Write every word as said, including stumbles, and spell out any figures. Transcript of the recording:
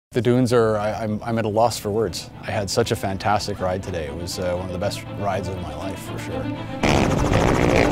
The dunes are, I, I'm, I'm at a loss for words. I had such a fantastic ride today. It was uh, one of the best rides of my life, for sure.